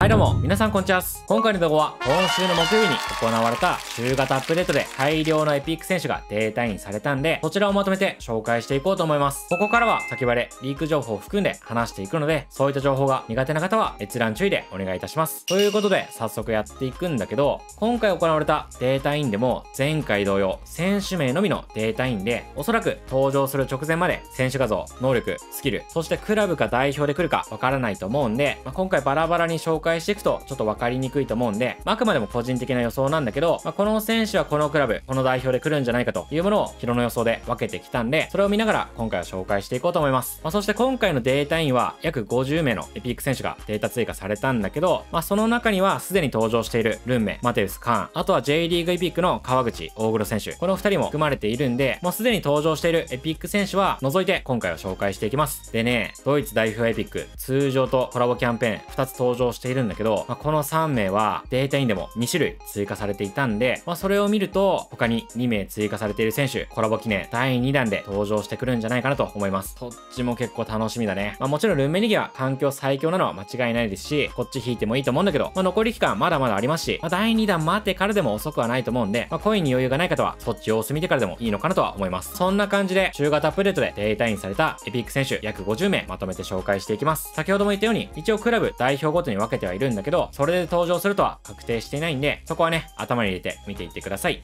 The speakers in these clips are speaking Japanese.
はいどうも、皆さんこんにちは。今回の動画は今週の木曜日に行われた週型アップデートで大量のエピック選手がデータインされたんで、そちらをまとめて紹介していこうと思います。ここからは先バレ、リーク情報を含んで話していくので、そういった情報が苦手な方は閲覧注意でお願いいたします。ということで、早速やっていくんだけど、今回行われたデータインでも前回同様、選手名のみのデータインで、おそらく登場する直前まで選手画像、能力、スキル、そしてクラブか代表で来るかわからないと思うんで、今回バラバラに紹介していくとちょっと分かりにくいと思うんで、あくまでも個人的な予想なんだけど、この選手はこのクラブ、この代表で来るんじゃないかというものをヒロの予想で分けてきたんで、それを見ながら今回は紹介していこうと思います。そして今回のデータインは約50名のエピック選手がデータ追加されたんだけど、その中にはすでに登場しているルンメ、マテウス、カーン、あとは J リーグエピックの川口、大黒選手、この2人も含まれているんで、もうすでに登場しているエピック選手は除いて今回は紹介していきます。でね、ドイツ代表エピック、通常とコラボキャンペーン2つ登場しているんだけど、この3名はデータインでも2種類追加されていたんで、それを見ると他に2名追加されている選手、コラボ記念第2弾で登場してくるんじゃないかなと思います。そっちも結構楽しみだね。もちろんルンメニギは環境最強なのは間違いないですし、こっち引いてもいいと思うんだけど、残り期間まだまだありますし、第2弾待ってからでも遅くはないと思うんで、コインに余裕がない方はそっち様子見てからでもいいのかなとは思います。そんな感じで週型アップデートでデータインされたエピック選手約50名まとめて紹介していきます。先ほども言ったように一応クラブ代表ごとに分けてはいるんだけど、それで登場するとは確定していないんで、そこはね頭に入れて見ていってください。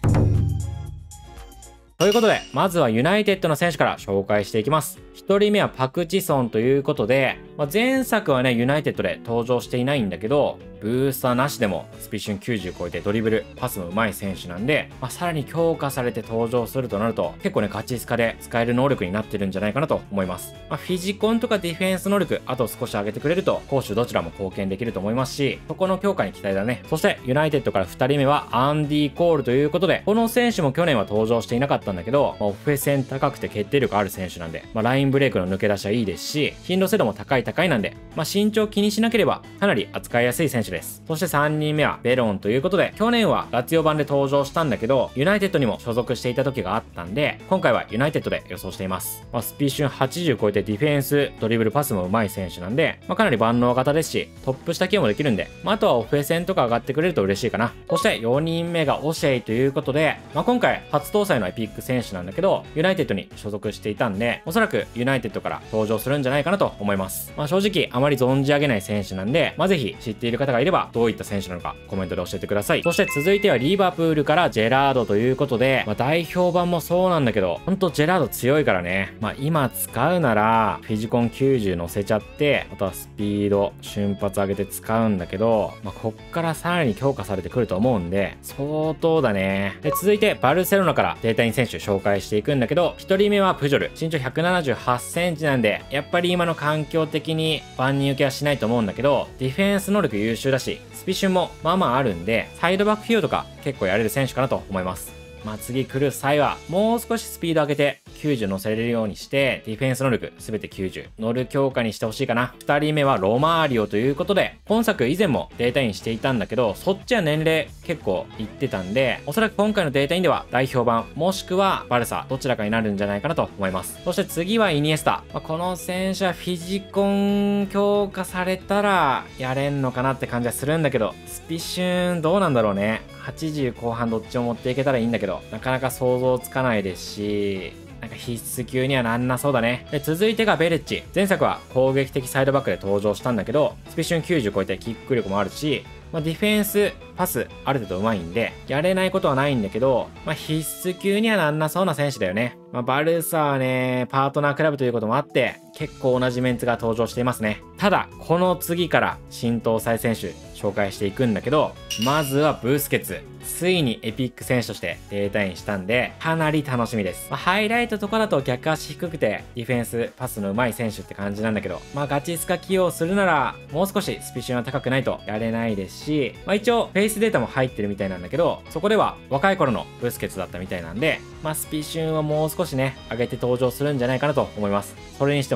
ということで、まずはユナイテッドの選手から紹介していきます。1人目はパク・チソンということで、前作はね、ユナイテッドで登場していないんだけど、ブースターなしでもスピシュン90超えてドリブル、パスも上手い選手なんで、さらに強化されて登場するとなると、結構ね、ガチスカで使える能力になってるんじゃないかなと思います。フィジコンとかディフェンス能力、あと少し上げてくれると、攻守どちらも貢献できると思いますし、そこの強化に期待だね。そして、ユナイテッドから2人目はアンディ・コールということで、この選手も去年は登場していなかったんだけど、オフェセン高くて決定力ある選手なんで、ラインブレイクの抜け出しはいいですし、頻度精度も高いなんで、身長気にしなければかなり扱いやすい選手です。そして3人目はベロンということで、去年はラツィオ版で登場したんだけど、ユナイテッドにも所属していた時があったんで、今回はユナイテッドで予想しています。スピーシュン80超えてディフェンス、ドリブル、パスも上手い選手なんで、かなり万能型ですし、トップ下起用もできるんで、あとはオフェセンとか上がってくれると嬉しいかな。そして4人目がオシェイということで、今回初搭載のエピック選手なんだけど、ユナイテッドに所属していたんで、おそらくユナイテッドから登場するんじゃないかなと思います。正直あまり存じ上げない選手なんで、ぜひ知っている方がいればどういった選手なのかコメントで教えてください。そして続いてはリバプールからジェラードということで、代表版もそうなんだけど、ほんとジェラード強いからね。今使うならフィジコン90乗せちゃって、あとはスピード瞬発上げて使うんだけど、こっからさらに強化されてくると思うんで相当だね。で続いてバルセロナからデータイン選手紹介していくんだけど、1人目はプジョル、身長178センチなんで、やっぱり今の環境的に万人受けはしないと思うんだけど、ディフェンス能力優秀だし、スピシュンもまあまああるんで、サイドバック起用とか結構やれる選手かなと思います。次来る際はもう少しスピード上げて90乗せれるようにして、ディフェンス能力すべて90乗る強化にしてほしいかな。2人目はロマーリオということで、今作以前もデータインしていたんだけど、そっちは年齢結構いってたんで、おそらく今回のデータインでは代表版もしくはバルサどちらかになるんじゃないかなと思います。そして次はイニエスタ、この選手はフィジコン強化されたらやれんのかなって感じはするんだけど、スピシュンどうなんだろうね。80後半どっちも持っていけたらいいんだけど、なかなか想像つかないですし、必須級にはなんなそうだね。で続いてがベレッチ。前作は攻撃的サイドバックで登場したんだけど、スピシュン90超えてキック力もあるし、ディフェンス、パス、ある程度上手いんで、やれないことはないんだけど、必須級にはなんなそうな選手だよね。バルサはね、パートナークラブということもあって、結構同じメンツが登場していますね。ただ、この次から新搭載選手紹介していくんだけど、まずはブースケツ。ついにエピック選手としてデータインしたんで、かなり楽しみです。ハイライトとかだと逆足低くて、ディフェンス、パスの上手い選手って感じなんだけど、ガチスカ起用するなら、もう少しスピシュンは高くないとやれないですし、一応、フェイスデータも入ってるみたいなんだけど、そこでは若い頃のブスケツだったみたいなんで、スピシュンはもう少しね、上げて登場するんじゃないかなと思います。それにしても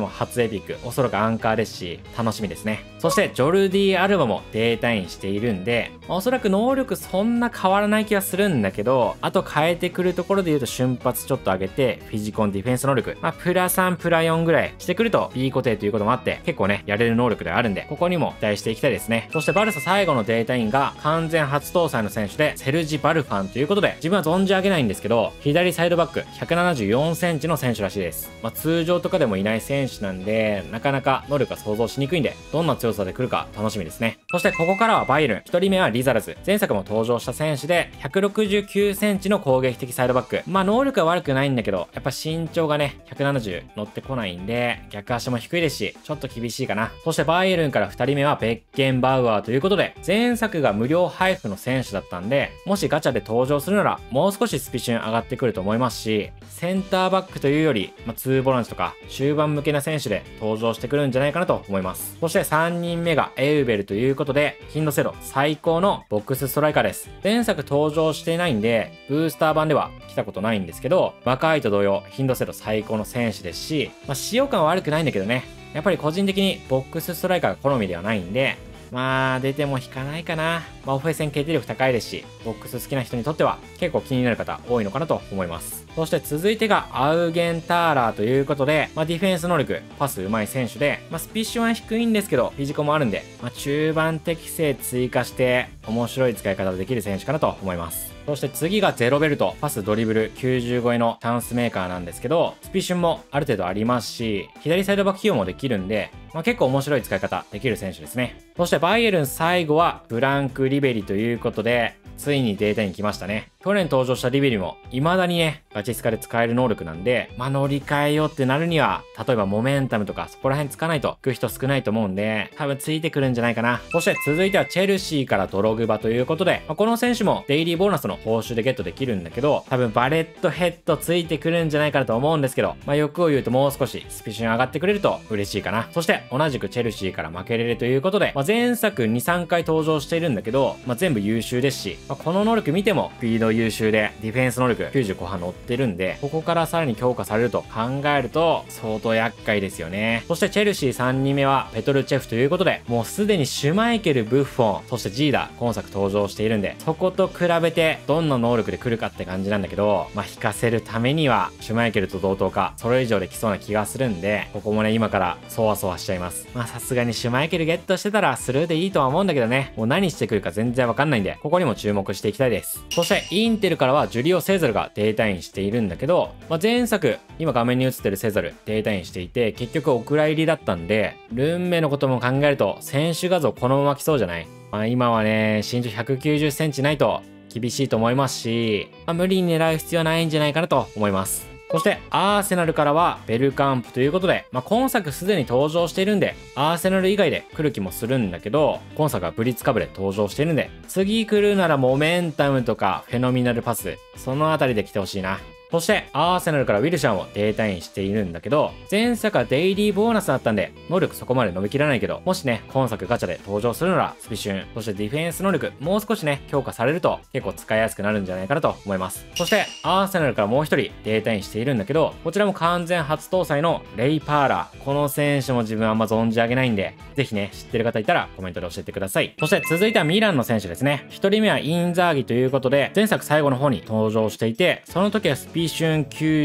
も初エピック、おそらくアンカーですし、楽しみですね。そしてジョルディ・アルバもデータインしているんで、おそらく能力そんな変わらない気がするんだけど、あと変えてくるところで言うと瞬発ちょっと上げて、フィジコンディフェンス能力、プラ3プラ4ぐらいしてくると B 固定ということもあって、結構ね、やれる能力ではあるんで、ここにも期待していきたいですね。そしてバルサ最後のデータインが完全初搭載の選手で、セルジ・バルファンということで、自分は存じ上げないんですけど、左サイドバック174センチの選手らしいです。通常とかでもいない選手なんで、なかなか能力が想像しにくいんで、どんな強さで来るか楽しみですね。そしてここからはバイエルン。1人目はリザルズ。前作も登場した選手で、169センチの攻撃的サイドバック。能力は悪くないんだけど、やっぱ身長がね、170乗ってこないんで、逆足も低いですし、ちょっと厳しいかな。そしてバイエルンから2人目はベッケンバウアーということで、前作が無料配布の選手だったんで、もしガチャで登場するなら、もう少しスピシュン上がってくると思いますし、センターバックというより、2ボランチとか、終盤向けな選手で登場してくるんじゃないかなと思います。そして3人目がエウベルということで、頻度0最高のボックスストライカーです。前作登場していないんで、ブースター版では来たことないんですけど、若いと同様、頻度0最高の選手ですし、使用感は悪くないんだけどね、やっぱり個人的にボックスストライカーが好みではないんで、出ても引かないかな。オフェ戦決定力高いですし、ボックス好きな人にとっては結構気になる方多いのかなと思います。そして続いてがアウゲンターラーということで、ディフェンス能力、パス上手い選手で、スピッシュは低いんですけど、フィジコもあるんで、中盤適正追加して面白い使い方ができる選手かなと思います。そして次がゼロベルト、パスドリブル90超えのチャンスメーカーなんですけど、スピシュンもある程度ありますし、左サイドバック起用もできるんで、結構面白い使い方できる選手ですね。そしてバイエルン最後はフランク・リベリということで、ついにデータに来ましたね。去年登場したリベリも未だにね、ガチスカで使える能力なんで、乗り換えようってなるには、例えばモメンタムとかそこら辺つかないと行く人少ないと思うんで、多分ついてくるんじゃないかな。そして続いてはチェルシーからドログバということで、この選手もデイリーボーナスの報酬でゲットできるんだけど、多分バレットヘッドついてくるんじゃないかなと思うんですけど、欲を言うともう少しスピシュン上がってくれると嬉しいかな。そして同じくチェルシーから負けれるということで、前作2、3回登場しているんだけど、全部優秀ですし、この能力見てもスピード優秀でディフェンス能力90後半乗ってるんで、ここからさらに強化されると考えると相当厄介ですよね。そしてチェルシー3人目はペトルチェフということで、もうすでにシュマイケル、ブッフォン、そしてジーダ今作登場しているんで、そこと比べてどんな能力で来るかって感じなんだけど、引かせるためにはシュマイケルと同等かそれ以上で来そうな気がするんで、ここもね今からそわそわしちゃいます。さすがにシュマイケルゲットしてたらスルーでいいとは思うんだけどね、もう何してくるか全然わかんないんで、ここにも注目していきたいです。そしてインテルからはジュリオ・セザルがデータインしているんだけど、前作今画面に映ってるセザルデータインしていて、結局お蔵入りだったんで、ルンメのことも考えると選手画像このまま来そうじゃない？今はね身長190センチないと厳しいと思いますし、無理に狙う必要はないんじゃないかなと思います。そしてアーセナルからはベルカンプということで、今作すでに登場しているんで、アーセナル以外で来る気もするんだけど、今作はブリッツカブで登場しているんで、次来るならモメンタムとかフェノミナルパス、そのあたりで来てほしいな。そしてアーセナルからウィルシャンをデータインしているんだけど、前作はデイリーボーナスだったんで能力そこまで伸びきらないけど、もしね今作ガチャで登場するならスピシュン、そしてディフェンス能力もう少しね強化されると結構使いやすくなるんじゃないかなと思います。そしてアーセナルからもう一人データインしているんだけど、こちらも完全初搭載のレイ・パーラー。この選手も自分あんま存じ上げないんで、ぜひね知ってる方いたらコメントで教えてください。そして続いてはミランの選手ですね。一人目はインザーギということで、前作最後の方に登場していて、その時はスピシュン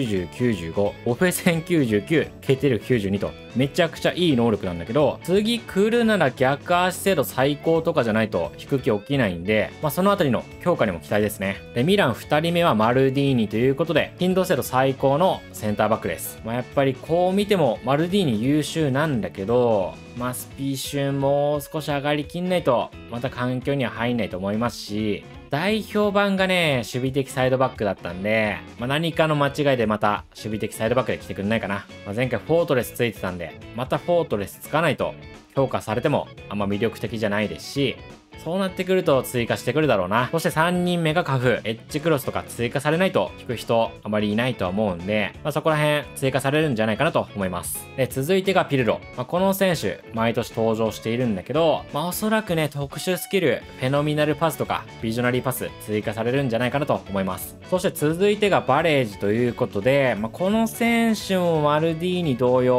90、95、オフェ戦99、決定力92と、めちゃくちゃいい能力なんだけど、次来るなら逆足精度最高とかじゃないと引く気起きないんで、そのあたりの強化にも期待ですね。で、ミラン2人目はマルディーニということで、頻度精度最高のセンターバックです。やっぱりこう見てもマルディーニ優秀なんだけど、スピーシュンもう少し上がりきんないと、また環境には入んないと思いますし、代表版がね、守備的サイドバックだったんで、何かの間違いでまた守備的サイドバックで来てくんないかな。前回フォートレスついてたんで、またフォートレスつかないと評価されてもあんま魅力的じゃないですし、そうなってくると追加してくるだろうな。そして3人目がカフ、エッジクロスとか追加されないと引く人あまりいないとは思うんで、そこら辺追加されるんじゃないかなと思います。で、続いてがピルロ。この選手、毎年登場しているんだけど、おそらくね、特殊スキル、フェノミナルパスとか、ビジョナリーパス追加されるんじゃないかなと思います。そして続いてがバレージということで、この選手もマルディーニ同様、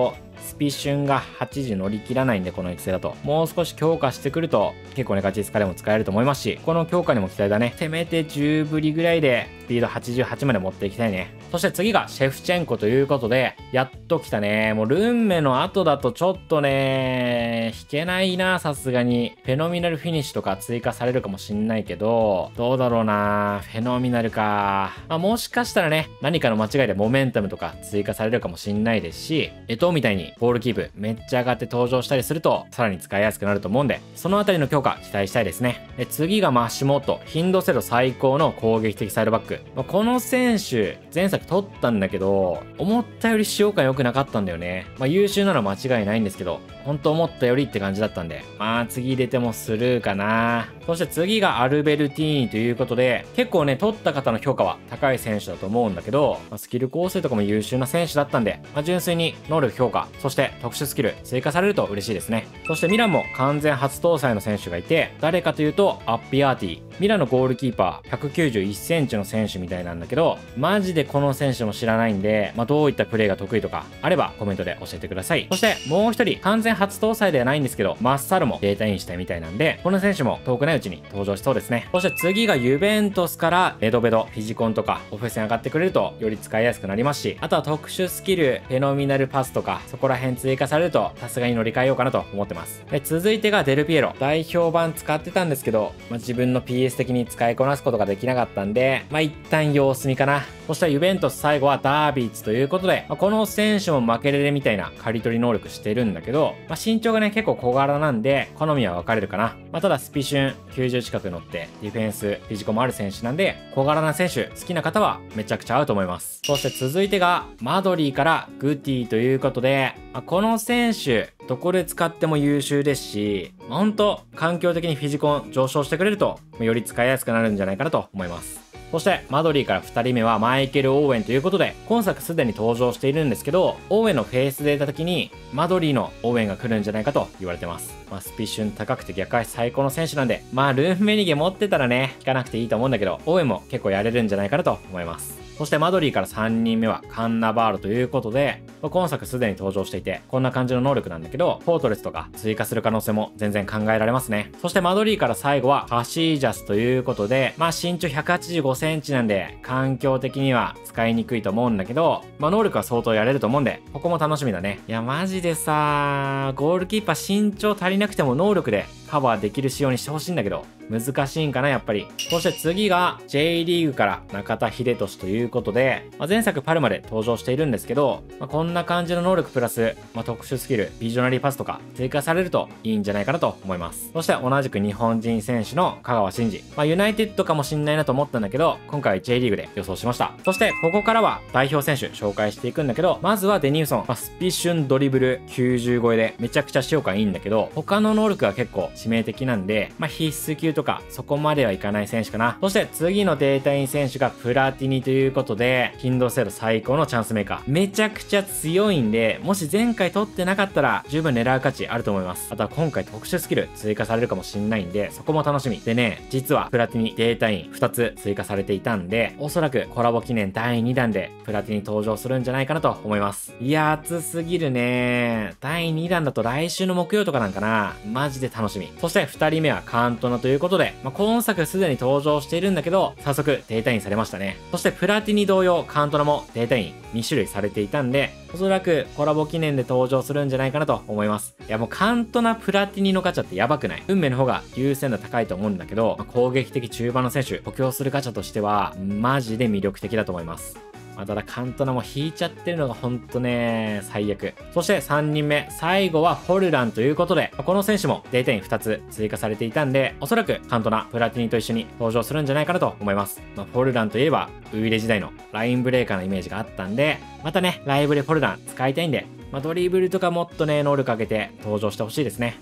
スピシュンが80乗り切らないんで、この育成だと。もう少し強化してくると、結構ね、ガチスカでも使えると思いますし、この強化にも期待だね。せめて10ぶりぐらいで、スピード88まで持っていきたいね。そして次がシェフチェンコということで、やっと来たね。もうルンメの後だとちょっとね、引けないな、さすがに。フェノミナルフィニッシュとか追加されるかもしんないけど、どうだろうな。フェノミナルか。まあ、もしかしたらね、何かの間違いでモメンタムとか追加されるかもしんないですし、みたいにボールキープめっちゃ上がって登場したりすると、さらに使いやすくなると思うんで、そのあたりの強化期待したいですね。で、次がマッシュモット。頻度セロ最高の攻撃的サイドバック。この選手、前作取ったんだけど、思ったより使用感良くなかったんだよね。優秀なのは間違いないんですけど、本当思ったよりって感じだったんで、次入れてもスルーかな。そして次がアルベルティーニということで、結構ね、取った方の評価は高い選手だと思うんだけど、スキル構成とかも優秀な選手だったんで、純粋に能力評価、そして特殊スキル追加されると嬉しいですね。そしてミランも完全初搭載の選手がいて、誰かというと、アッピアーティ。ミランのゴールキーパー、191センチの選手みたいなんだけど、マジでこの選手も知らないんで、どういったプレーが得意とか、あればコメントで教えてください。そしてもう一人、完全初搭載ではないんですけど、マッサルもデータインしたいみたいなんで、この選手も遠くないうちに登場しそうですね。そして次がユベントスからレドベド、フィジコンとか、オフェスに上がってくれると、より使いやすくなりますし、あとは特殊スキル、フェノミナルパスとか、そこら辺追加されると、さすがに乗り換えようかなと思ってます。で、続いてがデルピエロ。代表版使ってたんですけど、自分の PS 的に使いこなすことができなかったんで、一旦様子見かな。そしてユベントス最後はダービーツということで、この選手も負けれるみたいな刈り取り能力してるんだけど、身長がね、結構小柄なんで、好みは分かれるかな。ただスピシュン90近く乗って、ディフェンス、フィジコもある選手なんで、小柄な選手、好きな方はめちゃくちゃ合うと思います。そして続いてが、マドリーからグティということで、この選手、どこで使っても優秀ですし、ほんと、環境的にフィジコン上昇してくれると、より使いやすくなるんじゃないかなと思います。そして、マドリーから2人目はマイケル・オーウェンということで、今作すでに登場しているんですけど、オーウェンのフェイスで得た時に、マドリーのオーウェンが来るんじゃないかと言われてます。スピシュン高くて逆足最高の選手なんで、ルーンメニゲ持ってたらね、引かなくていいと思うんだけど、オーウェンも結構やれるんじゃないかなと思います。そしてマドリーから3人目はカンナバールということで、今作すでに登場していて、こんな感じの能力なんだけど、フォートレスとか追加する可能性も全然考えられますね。そしてマドリーから最後はカシージャスということで、身長185センチなんで、環境的には使いにくいと思うんだけど、能力は相当やれると思うんで、ここも楽しみだね。いや、マジでさ、ゴールキーパー身長足りなくても能力でカバーできる仕様にしてほしいんだけど、難しいんかな、やっぱり。そして次が J リーグから中田秀俊ということで、前作パルマで登場しているんですけど、こんな感じの能力プラス、特殊スキル、ビジョナリーパスとか追加されるといいんじゃないかなと思います。そして同じく日本人選手の香川真司。ユナイテッドかもしんないなと思ったんだけど、今回 J リーグで予想しました。そしてここからは代表選手紹介していくんだけど、まずはデニウソン。スピシュンドリブル90超えでめちゃくちゃ使用感いいんだけど、他の能力が結構致命的なんで、必須級とかそこまではいかない選手かな。そして次のデータイン選手がプラティニということで、頻度セロ最高のチャンスメーカー。めちゃくちゃ強いんで、もし前回取ってなかったら十分狙う価値あると思います。あとは今回特殊スキル追加されるかもしんないんで、そこも楽しみ。でね、実はプラティニデータイン2つ追加されていたんで、おそらくコラボ記念第2弾でプラティニ登場するんじゃないかなと思います。いや、熱すぎるね。第2弾だと来週の木曜とかなんかな。マジで楽しみ。そして2人目はカントナということで、今作すでに登場しているんだけど、早速データインされましたね。そしてプラティニ同様、カントナもデータイン2種類されていたんで、おそらくコラボ記念で登場するんじゃないかなと思います。いや、もうカントナプラティニのガチャってやばくない？運命の方が優先度高いと思うんだけど、攻撃的中盤の選手、補強するガチャとしては、マジで魅力的だと思います。ただカントナも引いちゃってるのがほんとね、最悪。そして3人目、最後はフォルランということで、この選手もデータイン2つ追加されていたんで、おそらくカントナ、プラティニと一緒に登場するんじゃないかなと思います。フォルランといえば、ウイレ時代のラインブレーカーのイメージがあったんで、またね、ライブでフォルラン使いたいんで、ドリブルとかもっとね、能力上げて登場してほしいですね。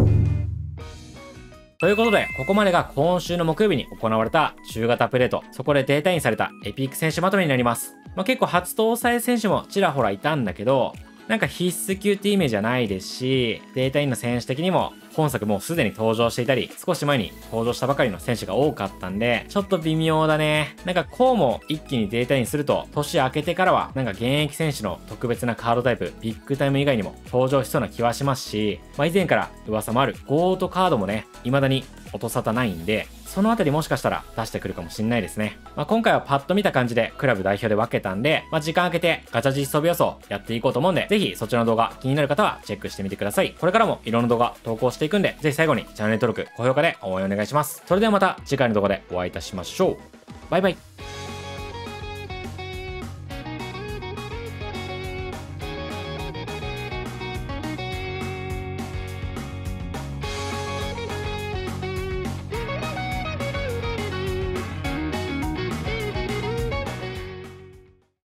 ということで、ここまでが今週の木曜日に行われた中型プレート、そこでデータインされたエピック選手まとめになります。結構初搭載選手もちらほらいたんだけど、なんか必須級ってイメージじゃないですし、データインの選手的にも本作もうすでに登場していたり、少し前に登場したばかりの選手が多かったんで、ちょっと微妙だね。なんかこうも一気にデータにすると、年明けてからは、なんか現役選手の特別なカードタイプ、ビッグタイム以外にも登場しそうな気はしますし、以前から噂もあるゴートカードもね、未だに音沙汰ないんで、そのあたりもしかしたら出してくるかもしんないですね。今回はパッと見た感じでクラブ代表で分けたんで、時間空けてガチャ実装日予想やっていこうと思うんで、ぜひそちらの動画気になる方はチェックしてみてください。これからもいろんな動画投稿していくんで、ぜひ最後にチャンネル登録、高評価で応援お願いします。それではまた次回の動画でお会いいたしましょう。バイバイ。